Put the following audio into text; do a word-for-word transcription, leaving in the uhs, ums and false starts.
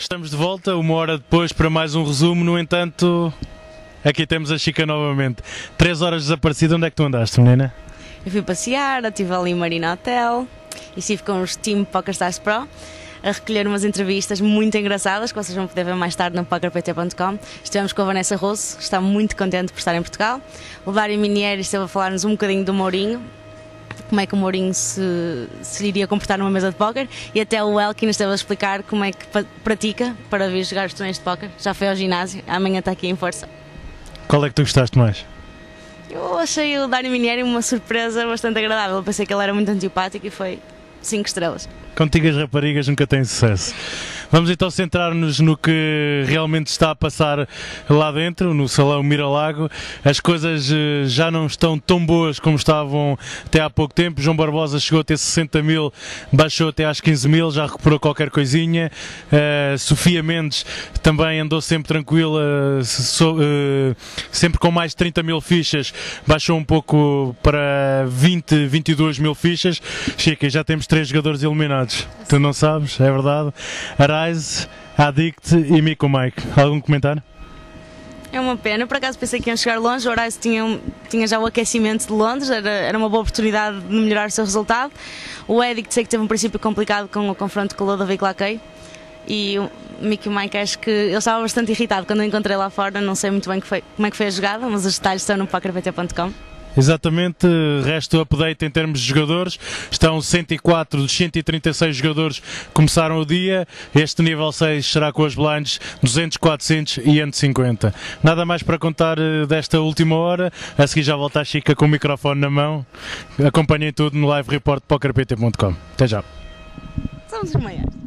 Estamos de volta, uma hora depois, para mais um resumo. No entanto, aqui temos a Chica novamente. Três horas desaparecida, onde é que tu andaste, menina? Eu fui passear, estive ali em Marina Hotel e estive com os Team PokerStars Pro a recolher umas entrevistas muito engraçadas que vocês vão poder ver mais tarde no poker p t ponto com. Estivemos com a Vanessa Rosso, que está muito contente por estar em Portugal. O Dário Minieri esteve a falar-nos um bocadinho do Mourinho, como é que o Mourinho se, se iria comportar numa mesa de póquer, e até o Elkin esteve a explicar como é que pratica para vir jogar os torneios de póquer. Já foi ao ginásio, amanhã está aqui em força. Qual é que tu gostaste mais? Eu achei o Dário Minieri uma surpresa bastante agradável. Eu pensei que ele era muito antipático e foi cinco estrelas. Contigo as raparigas nunca têm sucesso. Vamos então centrar-nos no que realmente está a passar lá dentro, no Salão Miralago. As coisas já não estão tão boas como estavam até há pouco tempo. João Barbosa chegou a ter sessenta mil, baixou até às quinze mil, já recuperou qualquer coisinha. Uh, Sofia Mendes também andou sempre tranquila, so, uh, sempre com mais de trinta mil fichas, baixou um pouco para vinte, vinte e duas mil fichas. Chica, já temos três jogadores eliminados. Tu não sabes, é verdade. Arise, Addict e Mico Mike. Algum comentário? É uma pena, por acaso pensei que iam chegar longe. O Arise tinha, tinha já o aquecimento de Londres, era, era uma boa oportunidade de melhorar o seu resultado. O Addict sei que teve um princípio complicado com o confronto com o Ludovic Laquei. E o Mickey Mike, acho que ele estava bastante irritado quando o encontrei lá fora. Não sei muito bem que foi, como é que foi a jogada, mas os detalhes estão no poker p t ponto com. Exatamente, resto update em termos de jogadores. Estão cento e quatro dos cento e trinta e seis jogadores que começaram o dia. Este nível seis será com as blinds duzentos, quatrocentos e cento e cinquenta. Nada mais para contar desta última hora. A seguir já volta a Chica com o microfone na mão. Acompanhem tudo no live report poker p t ponto com. Até já. Somos os maiores.